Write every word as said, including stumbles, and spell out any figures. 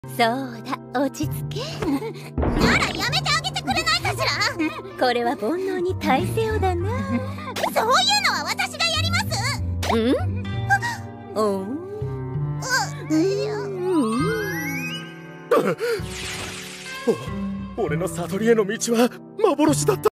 そうだ、落ち着け。 ならやめてあげてくれないかしら。 これは煩悩に耐せよだな。 そういうのは私がやります。 うんおうお俺の悟りへの道は幻だった。